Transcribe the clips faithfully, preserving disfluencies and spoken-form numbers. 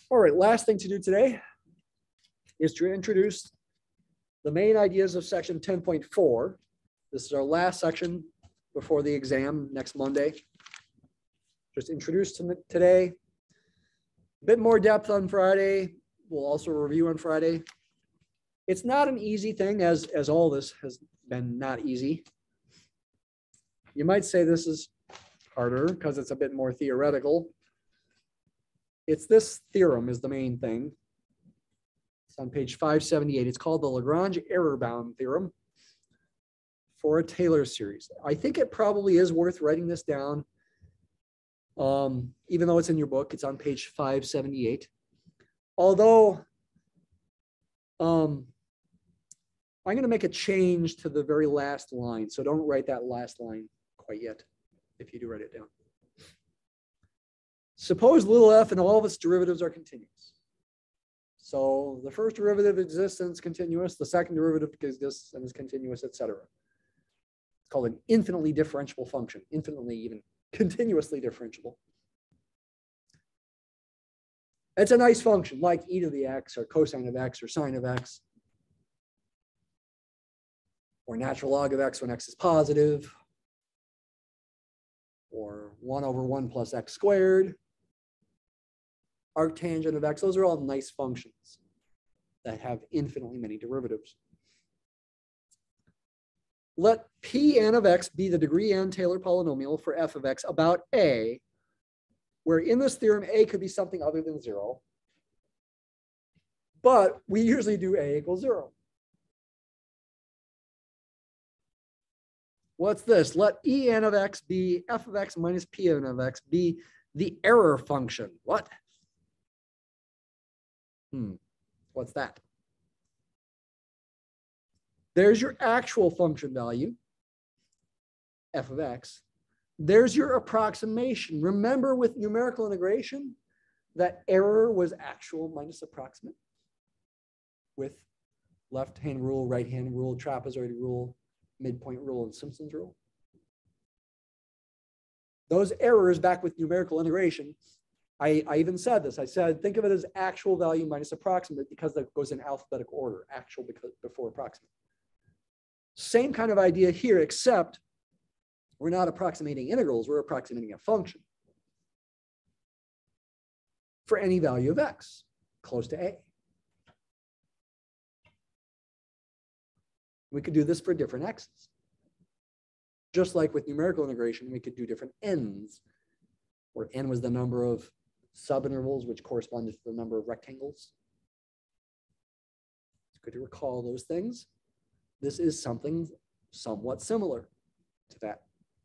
All right, last thing to do today is to introduce the main ideas of section ten point four. This is our last section before the exam next Monday. Just introduced to today. A bit more depth on Friday. We'll also review on Friday. It's not an easy thing, as, as all this has been not easy. You might say this is harder because it's a bit more theoretical. It's this theorem is the main thing. It's on page five seventy-eight. It's called the Lagrange error-bound theorem for a Taylor series. I think it probably is worth writing this down. Um, even though it's in your book, it's on page five seventy-eight. Although um, I'm going to make a change to the very last line. So don't write that last line quite yet, if you do write it down. Suppose little f and all of its derivatives are continuous. So the first derivative exists and is continuous. The second derivative exists and is continuous, et cetera. It's called an infinitely differentiable function, infinitely even continuously differentiable. It's a nice function like e to the x or cosine of x or sine of x or natural log of x when x is positive or one over one plus x squared. Arctangent of x, those are all nice functions that have infinitely many derivatives. Let Pn of x be the degree n Taylor polynomial for f of x about a, where in this theorem, a could be something other than zero, but we usually do a equals zero. What's this? Let En of x be f of x minus Pn of x be the error function. What? Hmm, what's that? There's your actual function value, f of x. There's your approximation. Remember with numerical integration, that error was actual minus approximate with left-hand rule, right-hand rule, trapezoid rule, midpoint rule, and Simpson's rule. Those errors back with numerical integration, I, I even said this. I said, think of it as actual value minus approximate because that goes in alphabetical order, actual because, before approximate. Same kind of idea here, except we're not approximating integrals, we're approximating a function for any value of x close to a. We could do this for different x's. Just like with numerical integration, we could do different n's, where n was the number of subintervals, which corresponded to the number of rectangles. It's good to recall those things. This is something somewhat similar to that.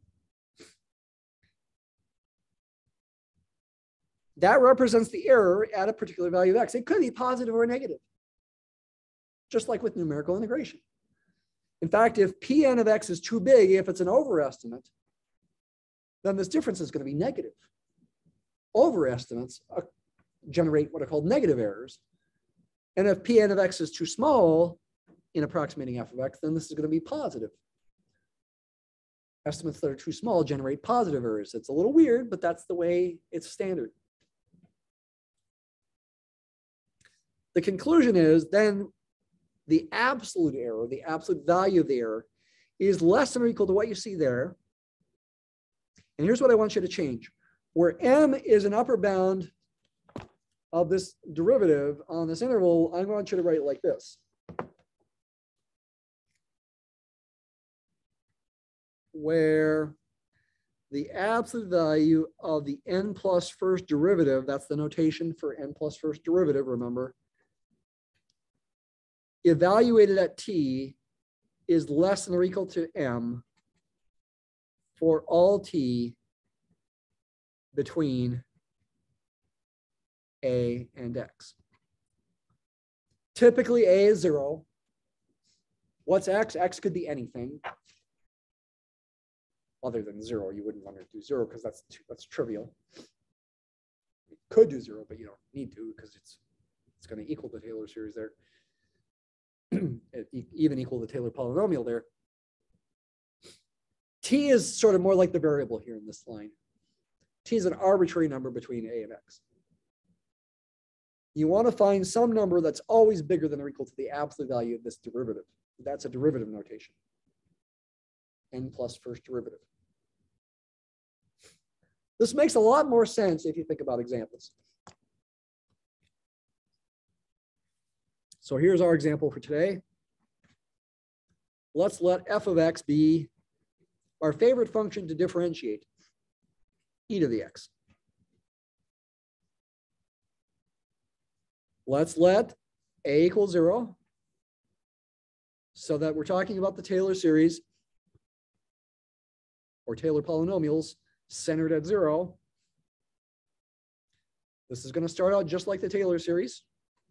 That represents the error at a particular value of x. It could be positive or negative, just like with numerical integration. In fact, if Pn of x is too big, if it's an overestimate, then this difference is going to be negative. Overestimates uh, generate what are called negative errors. And if Pn of x is too small in approximating f of x, then this is going to be positive. Estimates that are too small generate positive errors. It's a little weird, but that's the way it's standard. The conclusion is then the absolute error, the absolute value of the error, is less than or equal to what you see there. And here's what I want you to change. Where m is an upper bound of this derivative on this interval, I want you to write it like this. Where the absolute value of the n plus first derivative, that's the notation for n plus first derivative, remember, evaluated at t is less than or equal to m for all t between a and x. Typically, a is zero. What's x? X could be anything other than zero. You wouldn't want to do zero because that's too, that's trivial. You could do zero, but you don't need to because it's it's going to equal the Taylor series there. It even equal the Taylor polynomial there. T is sort of more like the variable here in this line. T is an arbitrary number between a and x. You want to find some number that's always bigger than or equal to the absolute value of this derivative. That's a derivative notation. N plus first derivative. This makes a lot more sense if you think about examples. So here's our example for today. Let's let f of x be our favorite function to differentiate, e to the x. Let's let a equal zero, so that we're talking about the Taylor series or Taylor polynomials centered at zero. This is going to start out just like the Taylor series.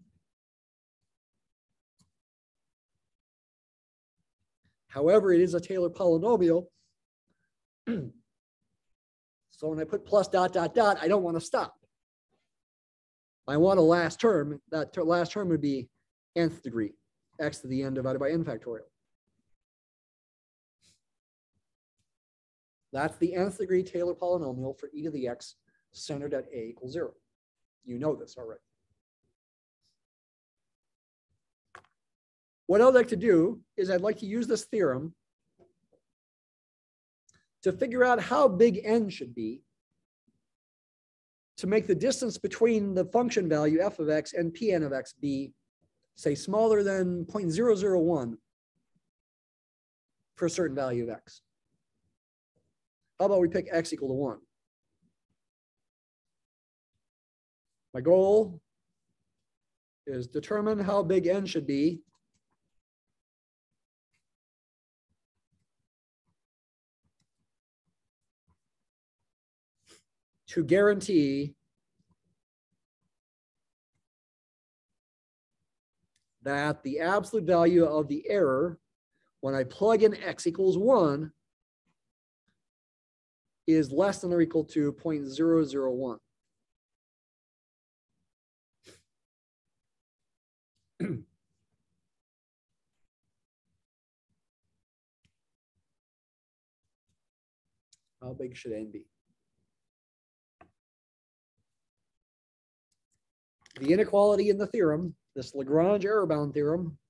However, it is a Taylor polynomial. So when I put plus dot, dot, dot, I don't want to stop. I want a last term. That ter last term would be nth degree, x to the n divided by n factorial. That's the nth degree Taylor polynomial for e to the x centered at a equals zero. You know this already. What I'd like to do is I'd like to use this theorem to figure out how big n should be to make the distance between the function value f of x and Pn of x be, say, smaller than zero point zero zero one for a certain value of x. How about we pick x equal to one? My goal is determine how big n should be to guarantee that the absolute value of the error when I plug in x equals one is less than or equal to zero point zero zero one. How big should n be? The inequality in the theorem, this Lagrange error-bound theorem,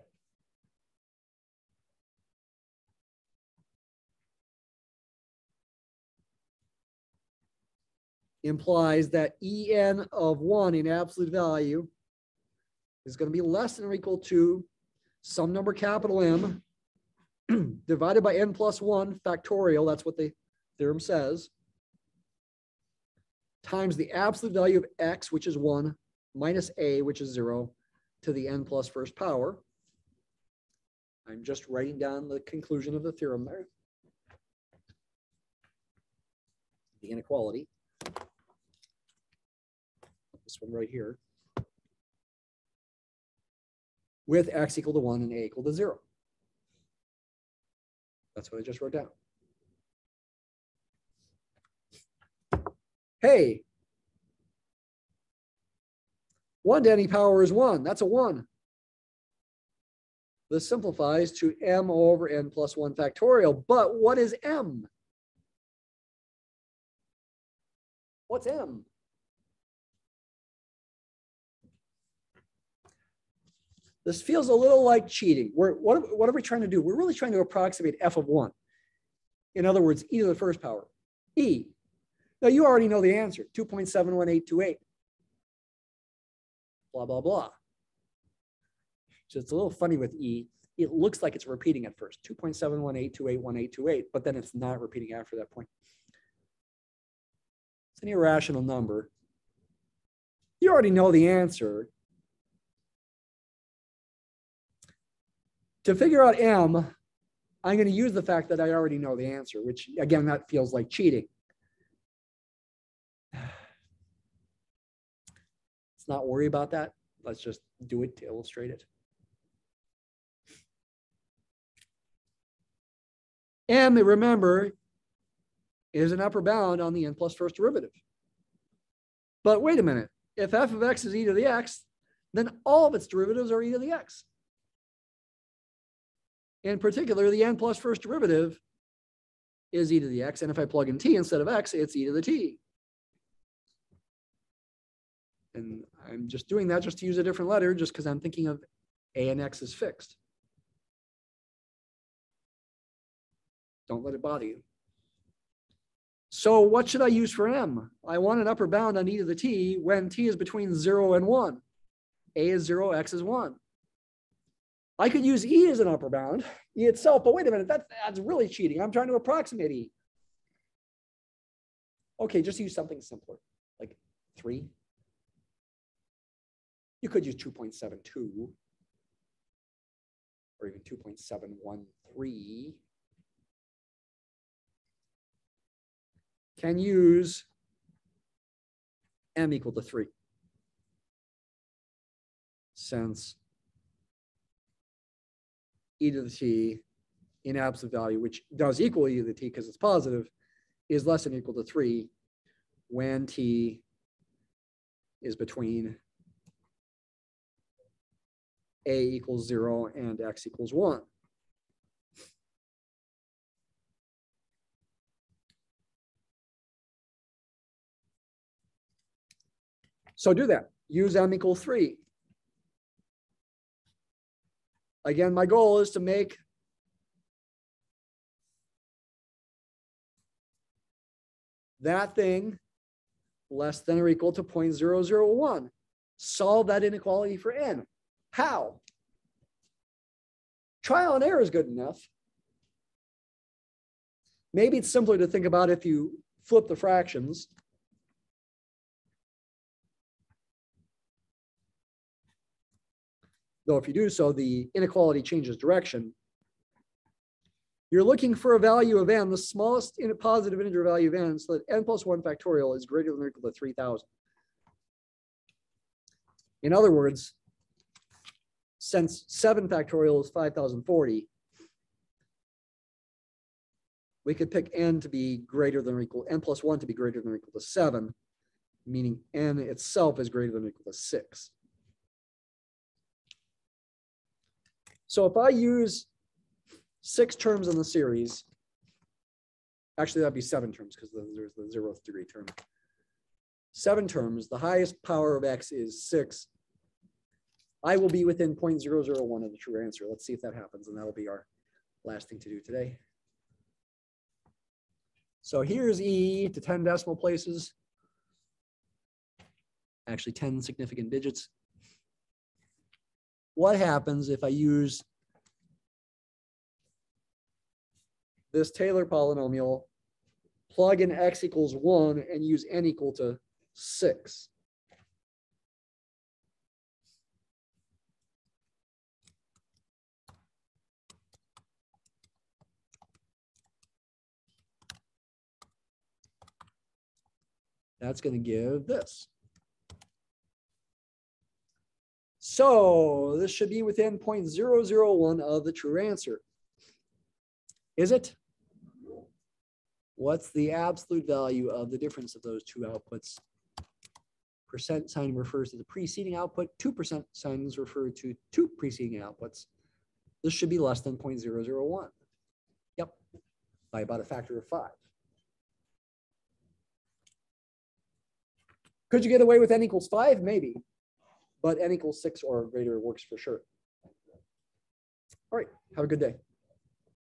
implies that En of one in absolute value is going to be less than or equal to some number capital M divided by n plus one factorial, that's what the theorem says, times the absolute value of x, which is one, minus a, which is zero, to the n plus first power. I'm just writing down the conclusion of the theorem there. The inequality. This one right here. With x equal to one and a equal to zero. That's what I just wrote down. Hey, one to any power is one. That's a one. This simplifies to m over n plus one factorial. But what is m? What's m? This feels a little like cheating. We're, what, what are we trying to do? We're really trying to approximate f of one. In other words, e to the first power, e. Now you already know the answer, two point seven one eight two eight. Blah, blah, blah. So it's a little funny with e. It looks like it's repeating at first, two point seven one eight two eight one eight two eight, but then it's not repeating after that point. It's an irrational number. You already know the answer. To figure out m, I'm going to use the fact that I already know the answer, which, again, that feels like cheating. Let's not worry about that. Let's just do it to illustrate it. M, remember, is an upper bound on the n plus first derivative. But wait a minute. If f of x is e to the x, then all of its derivatives are e to the x. In particular, the n plus first derivative is e to the x. And if I plug in t instead of x, it's e to the t. And I'm just doing that just to use a different letter, just because I'm thinking of A and X is fixed. Don't let it bother you. So what should I use for M? I want an upper bound on e to the t when t is between zero and one. A is zero, X is one. I could use E as an upper bound, E itself, but wait a minute, that's, that's really cheating. I'm trying to approximate E. Okay, just use something simpler, like three. You could use two point seven two or even two point seven one three. Can use M equal to three. Since e to the t in absolute value, which does equal e to the t because it's positive, is less than or equal to three when t is between a equals zero and x equals one. So do that. Use m equals three. Again, my goal is to make that thing less than or equal to zero point zero zero one. Solve that inequality for n. How? Trial and error is good enough. Maybe it's simpler to think about if you flip the fractions. Though if you do so, the inequality changes direction. You're looking for a value of n, the smallest in a positive integer value of n, so that n plus one factorial is greater than or equal to three thousand. In other words, since seven factorial is five thousand forty, we could pick n to be greater than or equal, n plus one to be greater than or equal to seven, meaning n itself is greater than or equal to six. So if I use six terms in the series, actually that'd be seven terms because there's the zeroth degree term. Seven terms, the highest power of x is six. I will be within zero point zero zero one of the true answer. Let's see if that happens, and that'll be our last thing to do today. So here's E to ten decimal places, actually ten significant digits. What happens if I use this Taylor polynomial, plug in x equals one, and use n equal to six? That's going to give this. So this should be within zero point zero zero one of the true answer. Is it? What's the absolute value of the difference of those two outputs? Percent sign refers to the preceding output. two percent signs refer to two preceding outputs. This should be less than zero point zero zero one. Yep, by about a factor of five. Could you get away with n equals five? Maybe. But n equals six or greater works for sure. All right, have a good day.